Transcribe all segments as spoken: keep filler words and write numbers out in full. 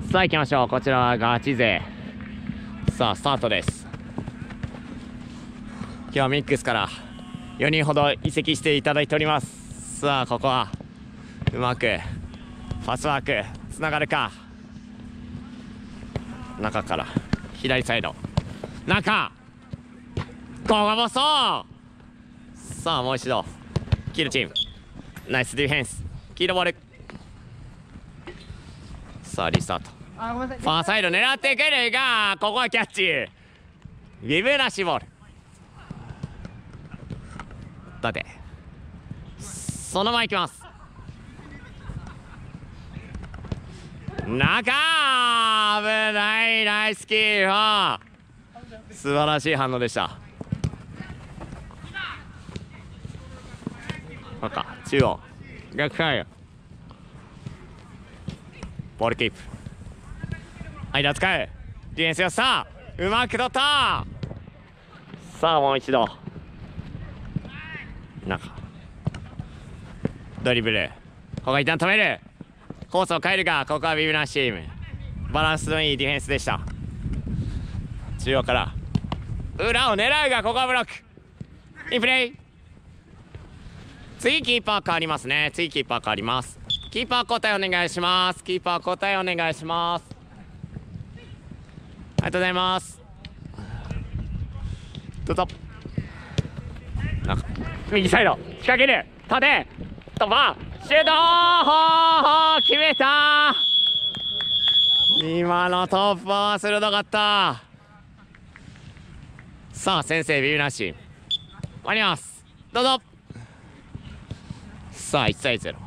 さあ行きましょう。こちらはガチ勢。さあスタートです。今日はミックスからよにんほど移籍していただいております。さあここはうまくパスワークつながるか。中から左サイド中、ここもそう。さあもう一度黄色チームナイスディフェンス、黄色ボール。さあリスタート、ファーサイド狙ってくるが、ここはキャッチ、ウィブなしボール。縦そのままいきます。中、危ない、ナイスキーパー、素晴らしい反応でした。赤中央逆回、ボールキープ、間使う、ディフェンスよさ、うまく取った。さあもう一度中ドリブル、ここは一旦止める、コースを変えるが、ここはビブナシーム、バランスのいいディフェンスでした。中央から裏を狙うが、ここはブロック、いいプレイ。次キーパー変わりますね。次キーパー変わります。キーパー交代お願いします。キーパー交代お願いします。ありがとうございます。どうぞ。なんか右サイド仕掛ける、縦突破、シュートー、決めた。今の突破は鋭かった。さあ先生ビビなし終わります。どうぞ。さあいちたいゼロ、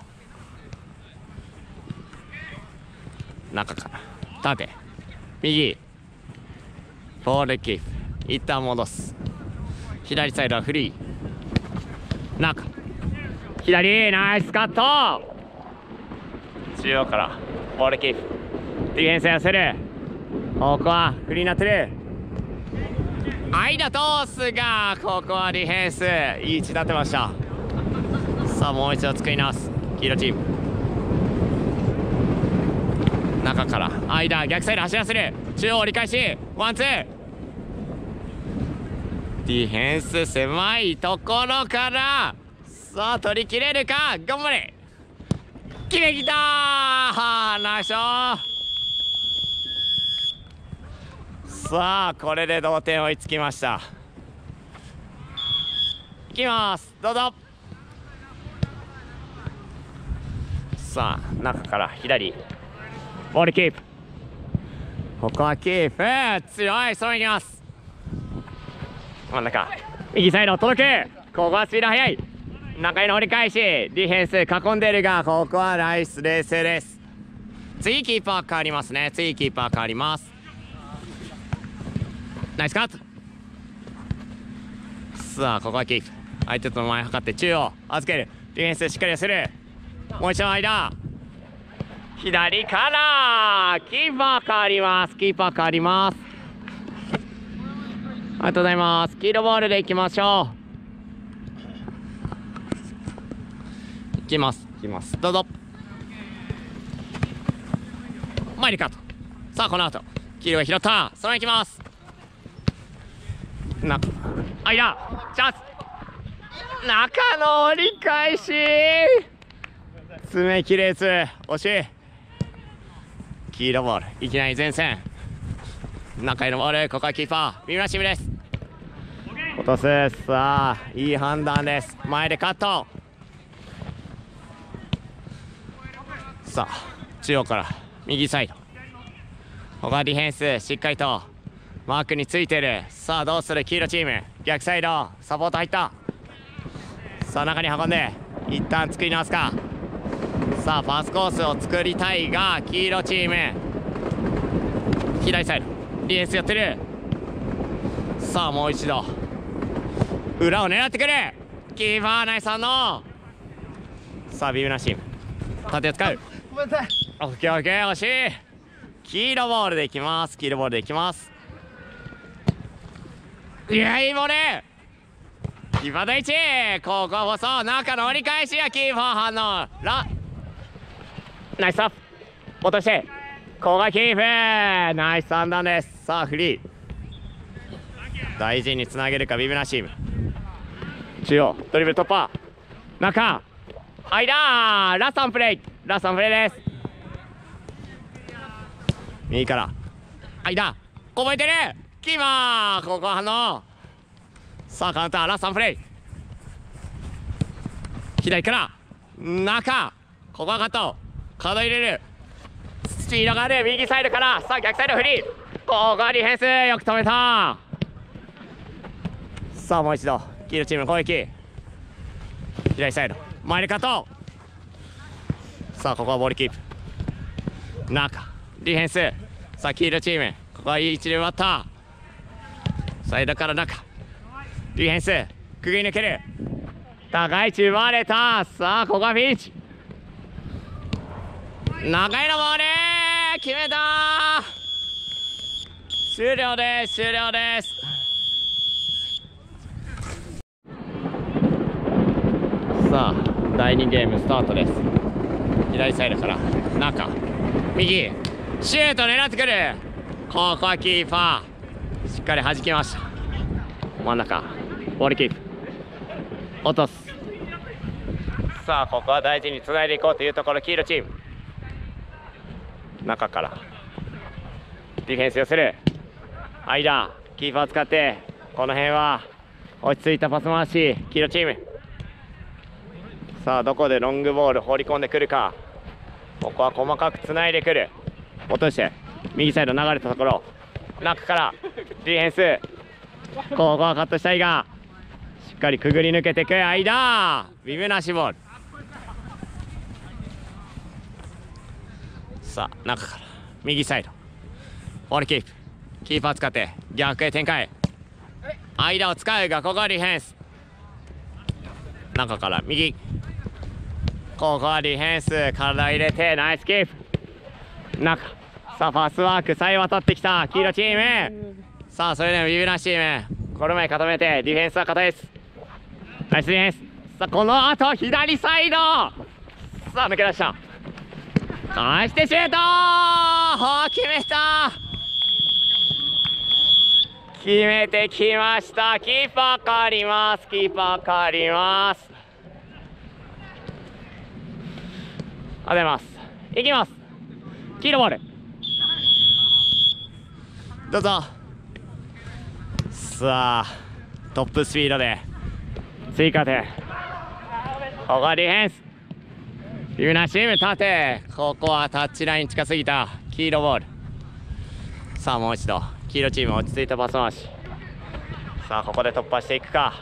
中から縦右、ボールキープ、一旦戻す、左サイドはフリー、中左、ナイスカット、中央からボールキープ、ディフェンスやせる、ここはフリーになってる、間通すが、ここはディフェンスいい位置になってました。さあもう一度作り直す、黄色チーム中から間逆サイド走らせる、中央折り返しワンツー、ディフェンス狭いところからさあ取り切れるか、頑張れ、決めきたー、ナイスショー。さあこれで同点追いつきました。いきます、どうぞ。さあ中から左ボールキープ、ここはキープ強い、そういきます。真ん中右サイド届く、ここはスピード速い、中への折り返し、ディフェンス囲んでるが、ここはナイス冷静です。次キーパー変わりますね。次キーパー変わります。ナイスカット。さあここはキープ、相手との前測って中央預ける、ディフェンスしっかりする、もう一度間左からキーパー変わります。キーパー変わります。ありがとうございます。黄色ボールでいきましょう。いきますいきます、どうぞ。前にカット。さあこの後黄色が拾った、そのままいきます。中間チャンス、中の折り返し詰めきれず惜しい。黄色ボールいきなり前線、中へのボール、ここはキーパー三村チームです。落とす、さあいい判断です。前でカット、さあ中央から右サイド、ここはディフェンスしっかりとマークについてる。さあどうする黄色チーム、逆サイドサポート入った。さあ中に運んで一旦作り直すか。さあパスコースを作りたいが、黄色チーム左サイドディフェンスやってる。さあもう一度裏を狙ってくる、キーパーナイス反応。さあビブナシーム縦を使う、オッケーオッケー、惜しい。黄色ボールでいきます。黄色ボールでいきます。いやいいボール、キーパー第一、こここそ中の折り返しや、キーパー反応ラナイスアップ落として、 ここがキープ、ナイスさん段です。さあフリー大事につなげるかビブナシーム。中央ドリブル突破、中間、ラストンプレイ、ラストンプレイです。右から間こぼれてる、キーマーここ反応。さあカウンター、ラストンプレイ、左から中、ここはカット、カード入れる、スピードがある右サイドから、さあ逆サイドフリー、ここはディフェンスよく止めた。さあもう一度黄色チームの攻撃、左サイド前でカット、さあここはボールキープ、中ディフェンス、さあ黄色チームここはいい位置で奪った、サイドから中ディフェンスくぐり抜ける、高い位置奪われた。さあここはピンチ、長いのボール決めた。終了です、終了です。さあだいにゲームスタートです。左サイドから中右シュート狙ってくる、ここはキーパーしっかり弾きました。真ん中ボールキープ落とす。さあここは大事につないでいこうというところ、黄色チーム中からディフェンス寄せる、間キーパー使ってこの辺は落ち着いたパス回し、黄色チーム。さあどこでロングボール放り込んでくるか、ここは細かくつないでくる、落として右サイド流れたところ、中からディフェンス、ここはカットしたいがしっかりくぐり抜けていく、間ビブなしボール。さあ中から右サイドボールキープ、キーパー使って逆へ展開、間を使うがここはディフェンス、中から右、ここはディフェンス体入れてナイスキープ、中さあパスワークさえ渡ってきた黄色チーム。さあそれでもビブなしチームこの前固めてディフェンスは硬いです、ナイスディフェンス。さあこの後左サイド、さあ抜け出した、返してシュートー、決めた、決めてきました。キーパー変わります、キーパー変わります。ありがとうございます。いきます、黄色ボールどうぞ。さあトップスピードで追加点、ここはディフェンス、ビブナチーム縦、ここはタッチライン近すぎた黄色ボール。さあもう一度黄色チーム落ち着いたパス回し、さあここで突破していくか、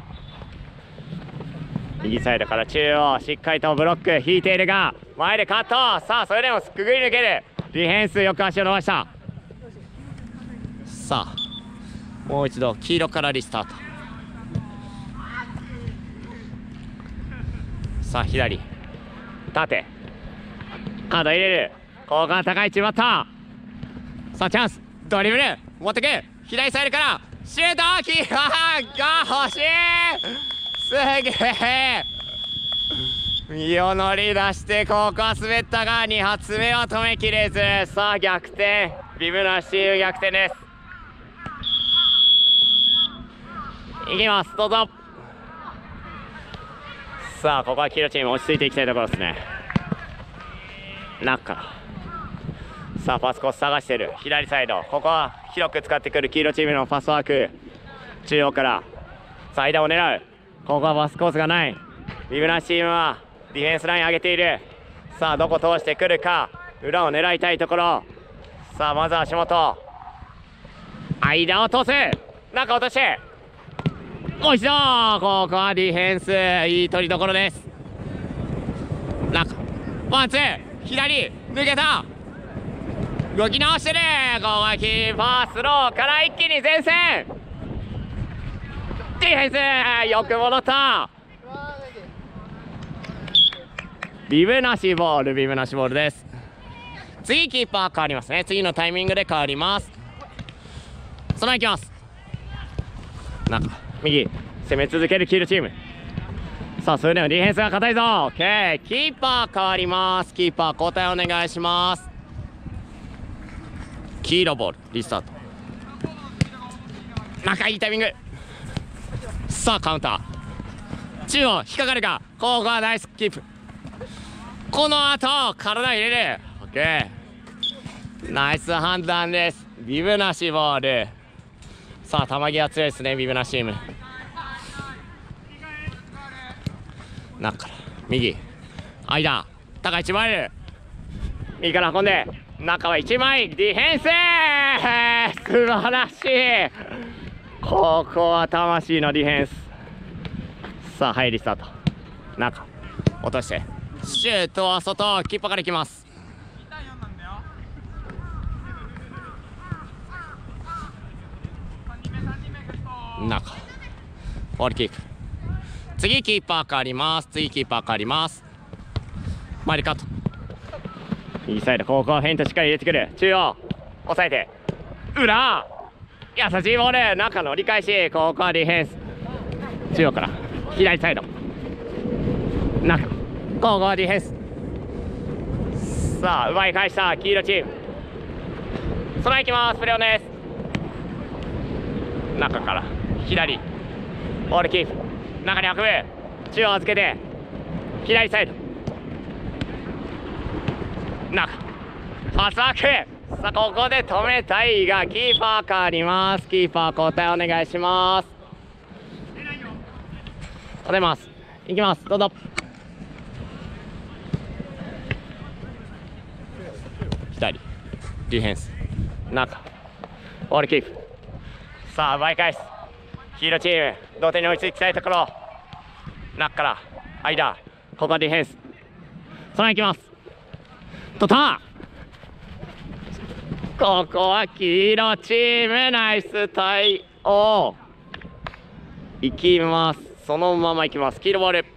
右サイドから中央しっかりとブロック引いているが前でカット、さあそれでもくぐり抜ける、ディフェンスよく足を伸ばした。さあもう一度黄色からリスタート、さあ左縦カード入れる、ここから高い位置奪った。さあチャンスドリブル持ってく、左サイドからシュート、キーパーが欲しい、すげえ身を乗り出してここは滑ったがに発目は止めきれず、さあ逆転、ビブナシチーム逆転です。いきます、どうぞ。さあここは黄色チーム落ち着いていきたいところですね。中からさあパスコース探してる左サイド、ここは広く使ってくる黄色チームのパスワーク、中央からさあ間を狙う、ここはパスコースがない、ビブナシチームはディフェンスライン上げている。さあどこ通してくるか、裏を狙いたいところ。さあまずは足元間を通す、中落としてもう一度、ここはディフェンスいい取りどころです。中ワンツー左抜けた、動き直してる、ここはキーパースローから一気に前線、ディフェンスよく戻った、ビブなしボール、ビブなしボールです。次キーパー変わりますね、次のタイミングで変わります。そのままいきます、中右攻め続ける黄色チーム。さあそれでもディフェンスが硬いぞ。 OK、 キーパー変わります、キーパー交代お願いします。 黄色ボールリスタート。中いいタイミング。さあカウンター中央引っかかるか。ここはナイスキープ。この後体入れる。オッケーナイス判断です。ビブなしボール。さあ球際強いですねビブなしチーム。中から右間高いいちまい右から運んで中はいちまいディフェンス素晴らしい。ここは魂のディフェンス。さあ入りスタート中落としてシュートは外キーパーからいきます。中ボールキープ。次キーパー変わります。次キーパー変わります。前でカット右サイドここはフェイントしっかり入れてくる。中央押さえて裏優しいボール中の折り返し。ここはディフェンス中央から左サイド中ここはディフェンス。さあ奪い返した黄色チーム。そらいきます。プレオです。中から左ボールキープ中に運ぶ中央預けて左サイド中パスワーク。さあここで止めたいがキーパー変わります。キーパー交代お願いします。止めます。いきますどうぞ。左ディフェンス中ボールキープ。さあ奪い返す黄色チーム同点に追いつきたいところ。中から間ここはディフェンス。そのいきますとったここは黄色チームナイス対応いきます。そのままいきます。黄色ボール。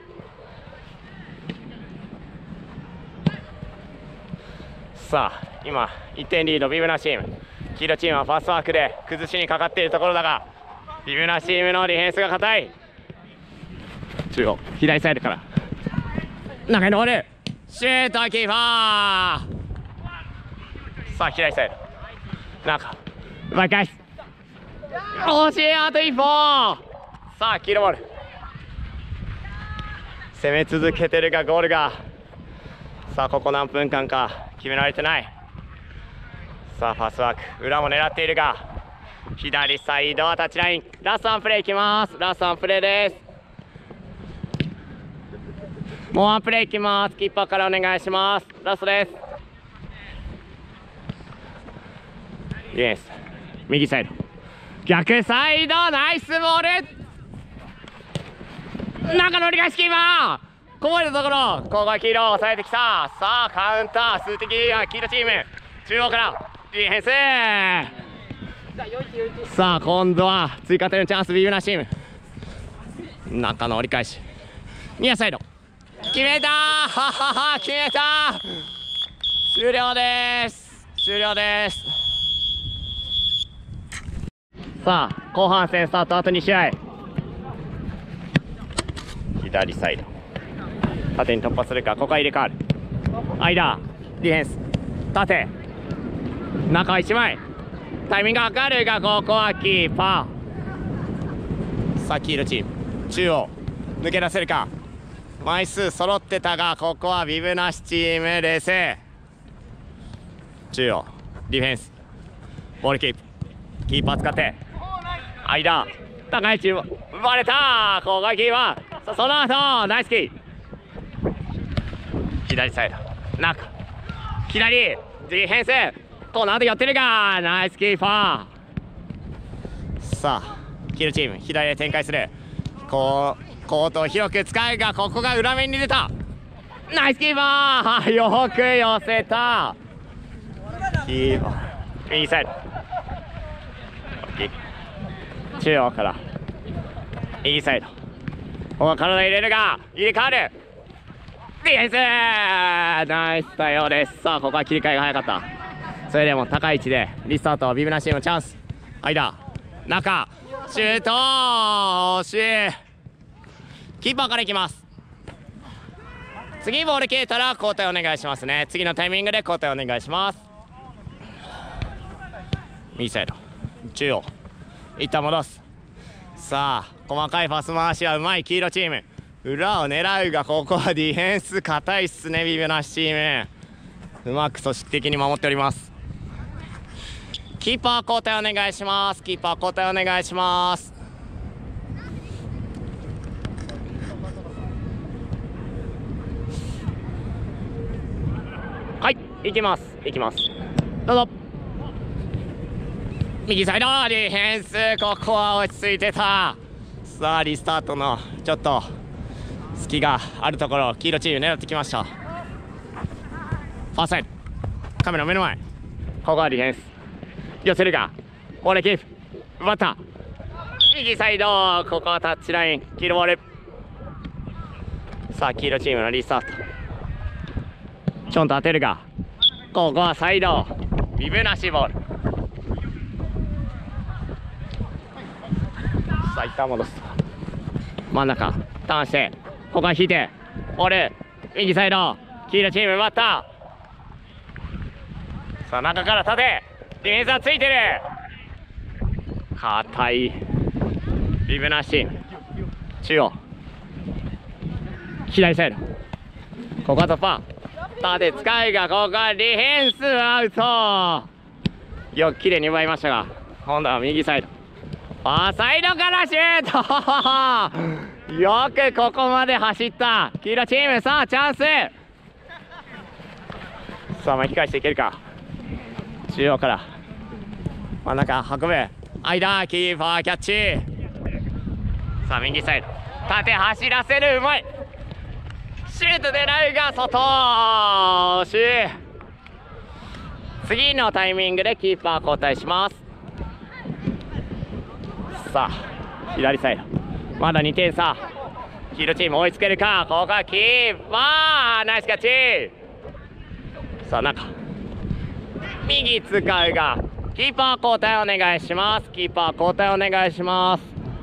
さあ今いってんリードビブナチーム。黄色チームはパスワークで崩しにかかっているところだがビブナチームのディフェンスが硬い。中央左サイドから中にボールシュートキーパー。さあ左サイド中奪い返す惜しいあと一歩。さあ黄色ボール攻め続けてるがゴールが。さあここ何分間か決められてない。さあパスワーク裏も狙っているが左サイドはタッチライン。ラストワンプレーいきます。ラストワンプレーです。もうワンプレーいきます。キーパーからお願いします。ラストです。イエス右サイド逆サイドナイスボール中の折り返しキーパーこぼれたところここは黄色を抑えてきた。さあカウンター数的は黄色チーム中央からディフェンス。さあ今度は追加点のチャンスビブナチーム。中の折り返しニアサイド決めたーははは決めた終了です終了です。さあ後半戦スタートあとに試合。左サイド縦に突破するかここは入れ替わる間ディフェンス縦中いちまいタイミングがかかるがここはキーパー。さあ黄色チーム中央抜け出せるか。枚数揃ってたがここはビブなしチーム冷静。中央ディフェンスボールキープキーパー使って間高い位置奪われた。ここがキーパー。さあその後ナイスキー左サイド中左ディフェンスこの後やってるがナイスキーパー。さあ黄色チーム左へ展開するこうコートを広く使うがここが裏面に出たナイスキーパーよく寄せたキーパー右サイド中央から右サイドここは体入れるが入れ替わるディフェンスナイス対応です。さあここは切り替えが早かった。それでも高い位置でリスタートビブナチームのチャンス。間中シュート惜しい。キーパーからいきます。次ボール消えたら交代お願いしますね。次のタイミングで交代お願いします。 右サイド中央一旦戻す。さあ細かいパス回しはうまい黄色チーム。裏を狙うがここはディフェンス硬いっすね。ビブナシチームうまく組織的に守っております。キーパー交代お願いします。キーパー交代お願いします。はい行きます行きます。どうぞ。右サイドディフェンス、ここは落ち着いてた。さあリスタートのちょっと隙があるところ黄色チーム狙ってきました。ファーサイドカメラ目の前、ここはディフェンス寄せるがボールキープ奪った。右サイドここはタッチライン黄色ボール。さあ黄色チームのリスタートちょんと当てるがここはサイドビブなしボール。さあ一旦戻す。真ん中ターンしてここは引いてボール右サイド黄色チーム奪った。さあ中から縦ディフェンスはついてる。硬いビブなし中央左サイドここは突破縦使いがここはディフェンスアウト。よくきれいに奪いましたが今度は右サイドファーサイドからシュートよくここまで走った黄色チーム。さあチャンス。さあ巻き返していけるか。中央から真ん中運ぶ間キーパーキャッチ。さあ右サイド縦走らせるうまいシュート狙うが外惜しい。次のタイミングでキーパー交代します。さあ左サイドまだにてん差黄色チーム追いつけるか。ここはキーパーナイスキャッチ。さあ中右使うがキーパー交代お願いします。キーパー交代お願いします。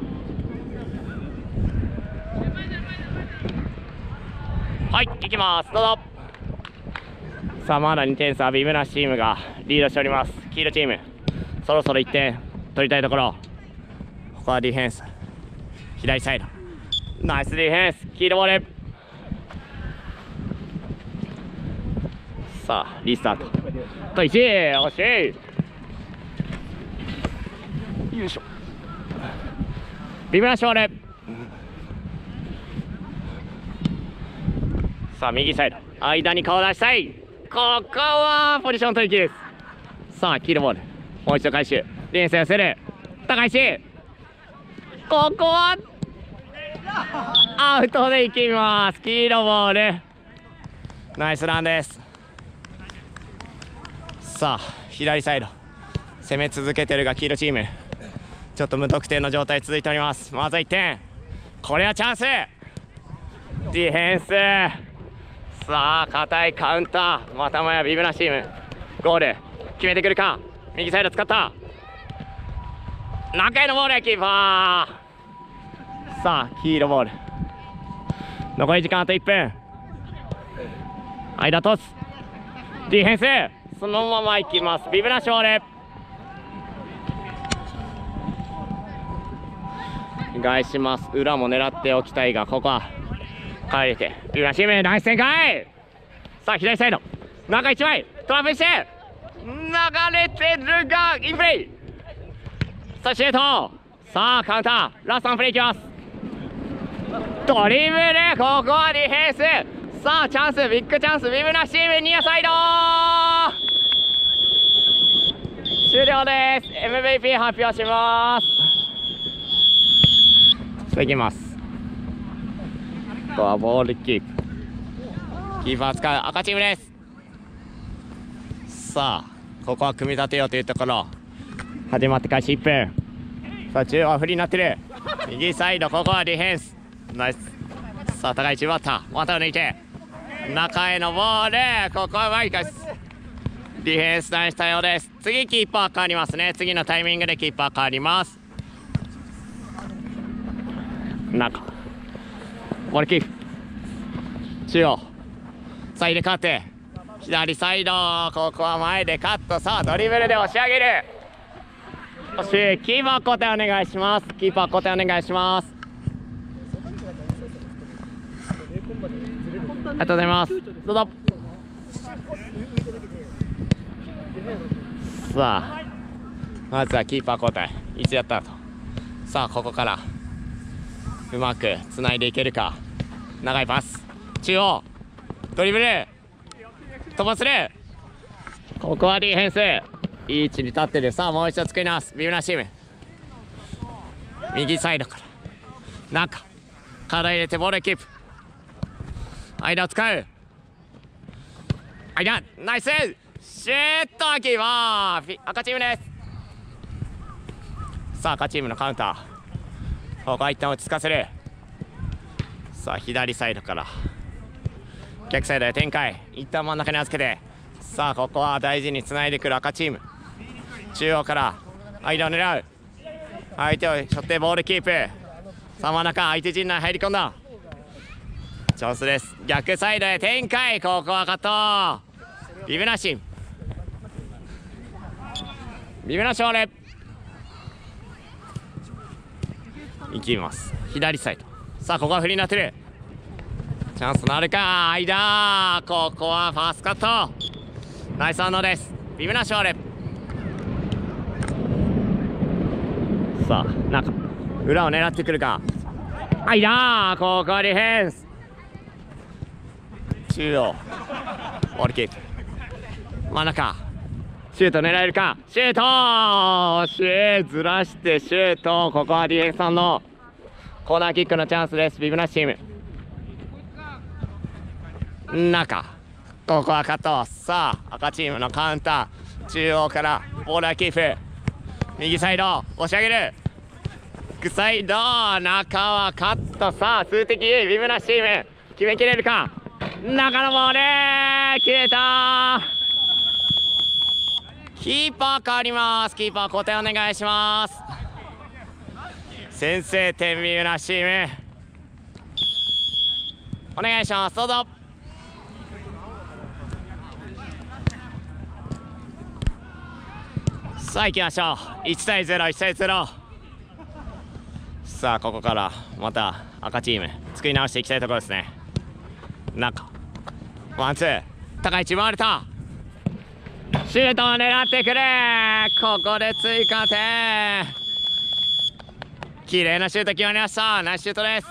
はい行きますどうぞ。さあまだにてん差ビブナシチームがリードしております。黄色チームそろそろいってん取りたいところ。ここはディフェンス左サイドナイスディフェンス黄色ボール。さあリスタートといち惜しい。よいしょビブナシボール。さあ右サイド間に顔出したい。ここはポジション取りきです。さあ黄色ボールもう一度回収ディフェンス寄せる高石ここはアウトでいきます。黄色ボールナイスランです。さあ左サイド攻め続けてるが黄色チームちょっと無得点の状態続いております。まずいってんこれはチャンスディフェンス。さあ硬いカウンターまたもやビブナチームゴール決めてくるか。右サイド使った中へのボールキーパー。さあ黄色ボール残り時間あといっぷん間通すディフェンスそのままいきます。ビブナシボール返します。裏も狙っておきたいがここは帰れてビブナチームナイス展開。さあ左サイド中いちまいトラップして流れてるがインプレイ。さあシュートさあカウンターラストワンプレイいきます。ドリブルここはディフェンス。さあチャンスビッグチャンスビブナチームニアサイド終了です。 エムブイピー 発表します。いきます。ここはボールキープキーパー使う赤チームです。さあここは組み立てようというところ始まって開始いっぷん。さあ中央はフリーになってる右サイドここはディフェンスナイス。さあ高い位置奪った股を抜いて中へのボールここはマイカスディフェンスナイス対応です。次キーパー変わりますね。次のタイミングでキーパー変わります。中ボールキープ中央さあ入れ替わって左サイドここは前でカット。さあドリブルで押し上げる惜しい。キーパー交代お願いします。キーパー交代お願いします。ありがとうございます。どうぞ。さあまずはキーパー交代いつやったと。さあここからうまくつないでいけるか。長いパス中央ドリブル飛ばする。ここはディフェンスいい位置に立ってる。さあもう一度作り直すビブナチーム。右サイドから中体入れてボールキープ。間を使う。間ナイスシュートキーパー赤チームです。さあ赤チームのカウンター。ここは一旦落ち着かせる。さあ左サイドから逆サイドで展開。一旦真ん中に預けて。さあここは大事につないでくる赤チーム。中央から間を狙う。相手を背負ってボールキープ。さあ真ん中相手陣内入り込んだ。チャンスです。逆サイドへ展開。ここはカットビブナシンビブナショーレいきます。左サイド。さあここはフリーになってる。チャンスのあるか。間ここはファーストカットナイス反応です。ビブナショーレさあ中裏を狙ってくるか。間ここはディフェンス中央ボールキープ真ん中シュート狙えるか。シュートシューずらしてシュート。ここはディフェンスさんのコーナーキックのチャンスです。ビブナッシチーム中ここはカット。さあ赤チームのカウンター。中央からボールはキープ。右サイド押し上げる。バックサイド中はカット。さあ数的優位ビブナッシチーム決めきれるか。中のボール決めた。キーパー変わります。キーパー交代お願いします。先制点ビブナッシチームお願いします。どうぞ。さあ行きましょう。いちたいゼロいちたいゼロ。さあここからまた赤チーム作り直していきたいところですね。中ワンツー高い位置回れた。シュートを狙ってくる。ここで追加点。綺麗なシュート決まりました。ナイスシュートです。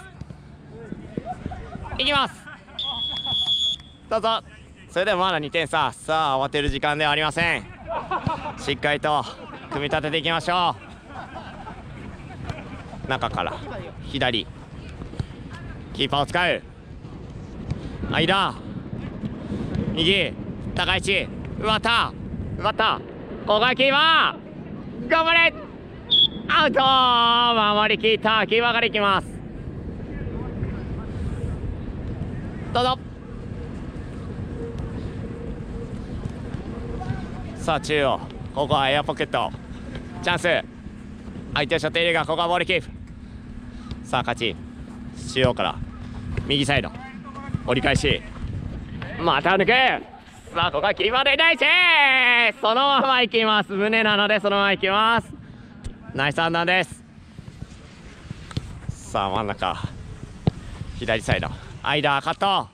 いきます。どうぞ。それでもまだにてん差。さあ慌てる時間ではありません。しっかりと組み立てていきましょう。中から左キーパーを使う。間右高い位置奪った奪った。ここがキーパー頑張れ。アウト守りきった。キーパーからいきます。どうぞ。さあ中央ここはエアポケットチャンス。相手を背負っているがここはボールキープ。さあ勝ち中央から右サイド折り返しまた抜く。さあここはキーパーでナイス。そのまま行きます。胸なのでそのまま行きます。ナイス判断です。さあ真ん中左サイド間カット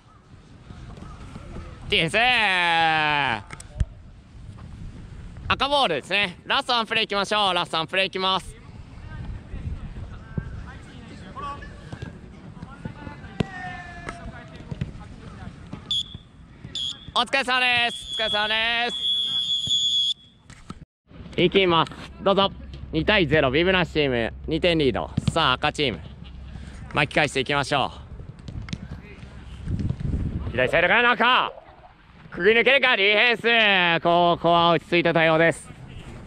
ディフェンス赤ボールですね。ラストワンプレーいきましょう。ラストワンプレーいきます。お疲れ様です。お疲れ様です。いきます。どうぞ。にたいゼロビブナッシュチームにてんリード。さあ赤チーム巻き返していきましょう。左サイドから中くぐり抜けるか。ディフェンスここは落ち着いた対応です。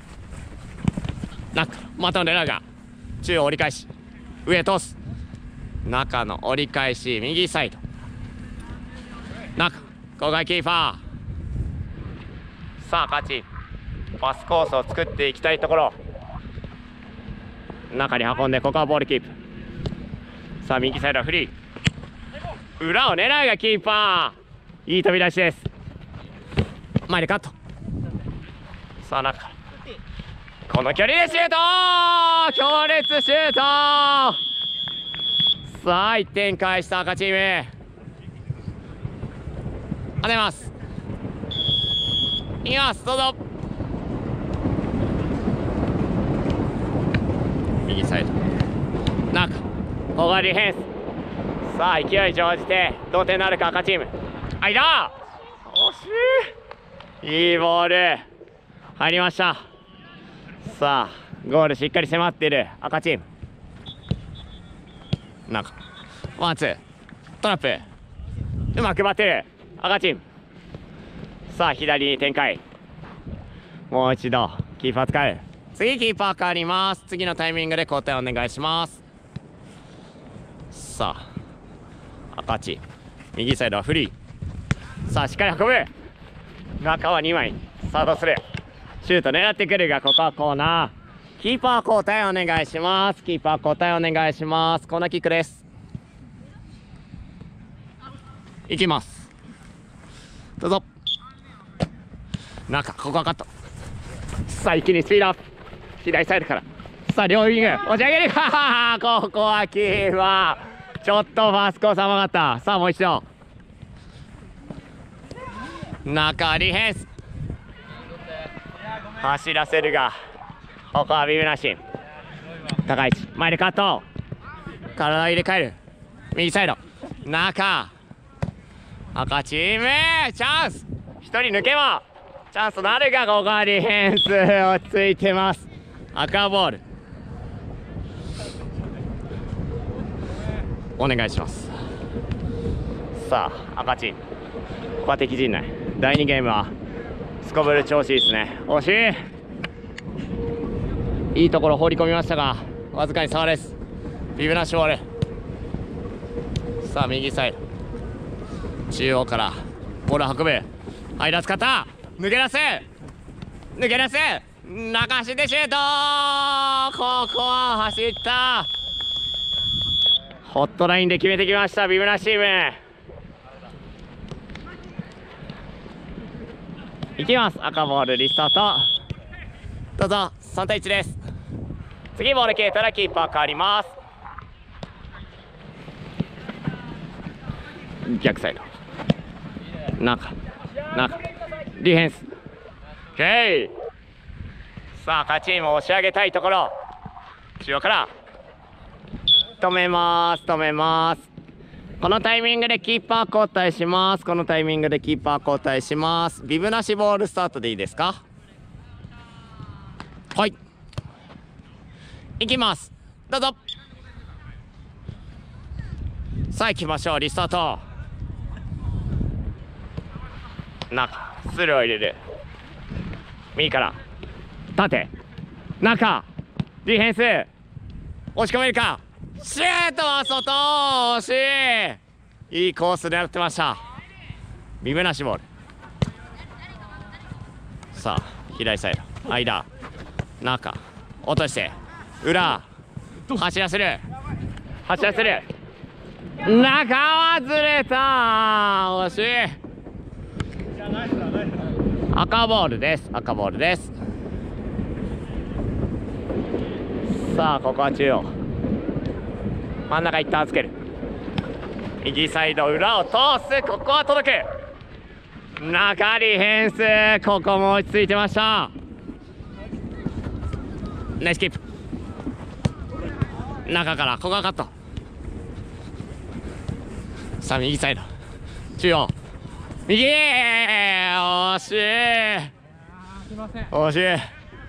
中また狙うが中央折り返し上通す。中の折り返し右サイド中ここがキーパー。さあ勝ちパスコースを作っていきたいところ。中に運んでここはボールキープ。さあ右サイドフリー裏を狙うがキーパーいい飛び出しです。前でカット。さあ中この距離でシュート強烈シュート。さあいってん返した赤チーム。跳ねます。いきます、どうぞ。右サイド中、ここがディフェンス。さあ勢い乗じて同点なるか赤チーム。間惜しい。いいボール入りました。さあゴールしっかり迫っている赤チーム。中ワンツートラップうまくバってる赤チーム。さあ左に展開。もう一度キーパー使う。次キーパー変わります。次のタイミングで交代お願いします。さあ赤チーム右サイドはフリー。さあしっかり運ぶ。中はにまい。さあどうする。シュート狙ってくるがここはコーナー。キーパー交代お願いします。キーパー交代お願いします。コーナーキックです。いきます、どうぞ。中ここはカット。さあ一気にスピードアップ。左サイドからさあ両ウィング持ち上げるかここはキーパーちょっとファースコース甘かった。さあもう一度中ディフェンス走らせるがここはビブなし。高い位置前でカット。体入れ替える。右サイド中赤チームチャンス。ひとり抜けばチャンスなるがここはディフェンス落ち着いてます。赤ボールお願いします。さあ赤チームここは敵陣内。だいにゲームはすこぶる調子いいですね。惜しい。いいところ放り込みましたがわずかに差です。ビブナッシュボール。さあ右サイド中央からボール運ぶ。間使った抜け出せ抜け出せ中足でシュート。ここは走った。ホットラインで決めてきましたビブナッシュチーム。いきます。赤ボールリスタートどうぞ。さんたいいちです。次ボール消えたらキーパー変わります。逆サイド中中ディフェンス OK。 さあ赤チームを押し上げたいところ。中央から止めます止めます。このタイミングでキーパー交代します。このタイミングでキーパー交代します。ビブなしボールスタートでいいですか。はいいきます、どうぞ。さあ行きましょう。リスタート中スルーを入れる。右から縦中ディフェンス押し込めるか。シュートは外惜しい。いいコースでやってました。ビブなしボール。さあ左サイド間中落として裏走らせる走らせる。中はずれた惜しい。赤ボールです赤ボールです。さあここは中央真ん中一旦預ける。右サイド裏を通す。ここは届く。中ディフェンスここも落ち着いてました。ナイスキープ。中からここはカット。さあ右サイド中央右惜しい惜しい。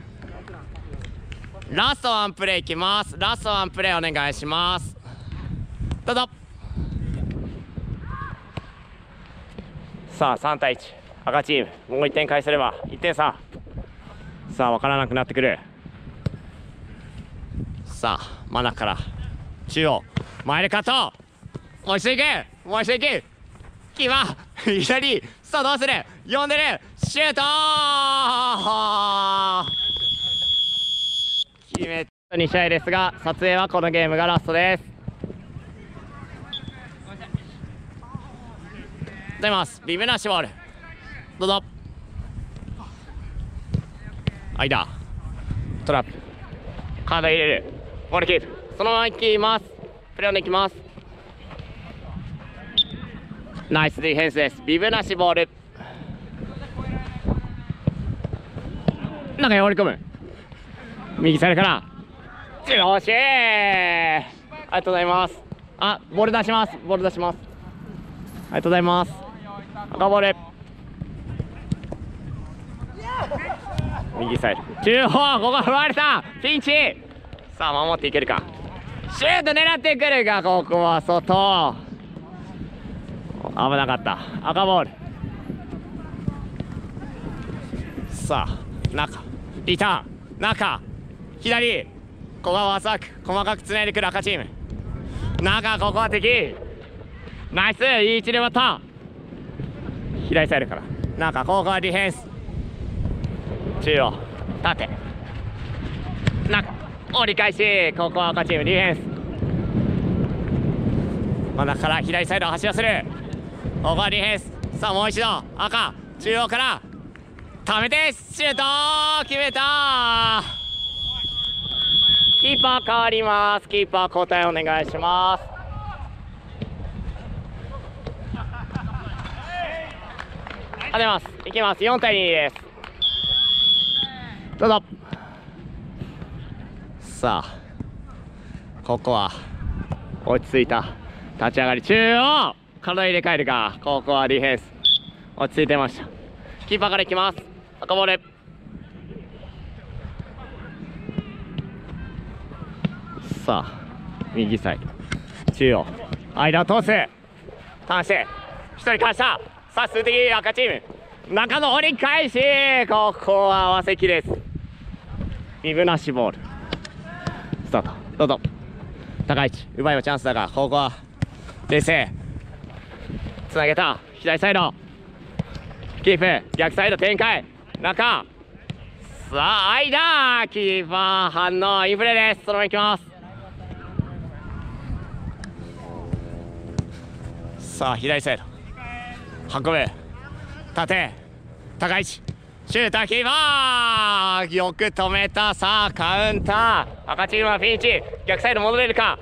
ラストワンプレーいきます。ラストワンプレーお願いします。どうぞ。さあさんたいいち赤チームもういってん返せればいってん差。さあ分からなくなってくる。さあ真ん中から中央前でカット。もう一度いけもう一度いけキーパー左さあどうする。呼んでるシュート決めたに試合ですが撮影はこのゲームがラストです。ございます。ビブなしボールどうぞ。間トラップカード入れるボールキープそのまま行きますプレーンで行きますナイスディフェンスですビブなしボール中に放り込む右サイドから惜しいありがとうございますあボール出しますボール出しますありがとうございます赤ボール右サイド中央ここ奪われたピンチさあ守っていけるかシュート狙ってくるがここは外危なかった赤ボールさあ中リターン中左ここはワースワーク細かくつないでくる赤チーム中ここは敵ナイスいい位置で割った左サイドから中ここはディフェンス中央縦中折り返しここは赤チームディフェンス真ん中から左サイドを走らせるここはディフェンスさあもう一度赤中央からためてシュート決めたキーパー変わりますキーパー交代お願いしますあ出ますいきますよんたいにですどうぞさあここは落ち着いた立ち上がり中央体入れ替えるかここはディフェンス落ち着いてましたキーパーからいきます赤ボールさあ右サイド中央間を通すターンしてひとりかわしたさあ数的赤チーム中の折り返しここは合わせきですビブなしボールスタートどうぞ高い位置奪いはチャンスだがここは冷静つなげた左サイドキープ逆サイド展開中さあ間キーパー反応インプレーですそのままいきますさあ左サイド運ぶ縦高い位置シューターキーパーよく止めたさあカウンター赤チームはピンチ逆サイド戻れるか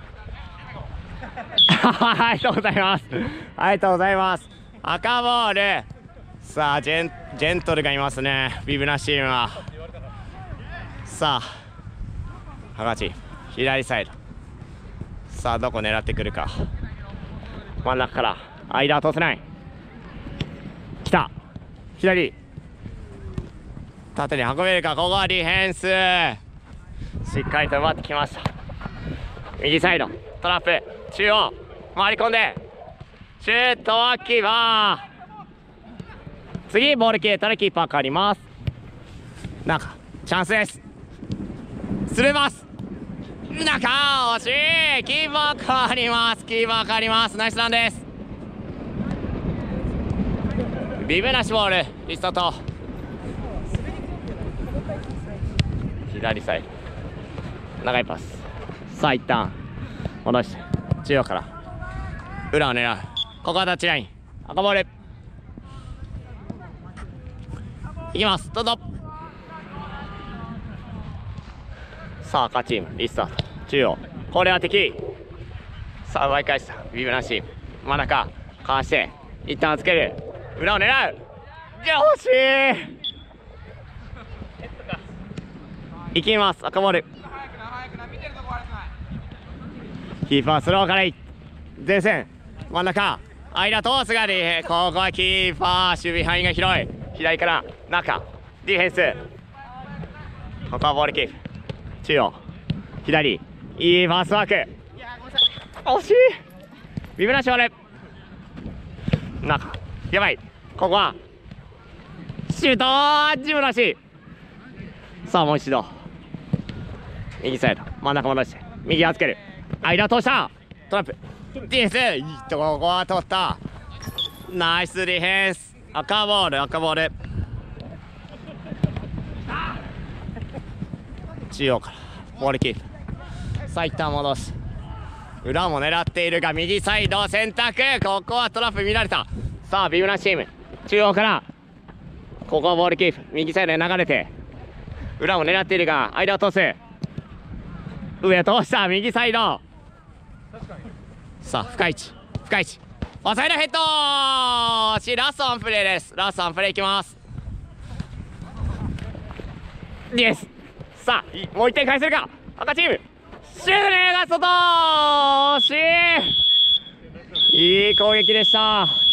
ありがとうございますありがとうございます赤ボールさあジェン、ジェントルがいますねビブナチームはさあ赤チーム左サイドさあどこ狙ってくるか真ん中から間は通せない来た左縦に運べるかここはディフェンスしっかりと奪ってきました右サイドトラップ中央回り込んでシュートはキーパー次ボール消えたらキーパー変わります中チャンスですスルーパス中惜しいキーパー変わりますキーパー変わりますナイスランですビブなしボールリスタート左サイド長いパスさあ一旦戻して中央から裏を狙うここはタッチライン赤ボールいきますどうぞさあ赤チームリスタート中央これは敵さあ奪い返したビブなし真ん中かわして一旦預ける裏を狙うじゃあ欲しいいきます赤ボールキーパースローからい前線真ん中間通すがりここはキーパー守備範囲が広い左から中ディフェンスここはボールキープ中央左いいパスワーク惜しいビブなしボール中やばいここはシュートジムなしさあもう一度右サイド真ん中戻して右預ける間通したトラップディフェンスいいとこここは取ったナイスディフェンス赤ボール赤ボール中央からボールキープさあ一旦戻す裏も狙っているが右サイド選択ここはトラップ見られたさあビブなしチーム中央からここはボールキープ右サイドへ流れて裏も狙っているが間を通す。上通した。右サイド。さあ深い位置深い位置オサイドヘッド惜しい。ラストワンプレーです。ラストワンプレーいきます。イエス。さあもういってん返せるか赤チーム。シュートねが外惜しい。いい攻撃でした。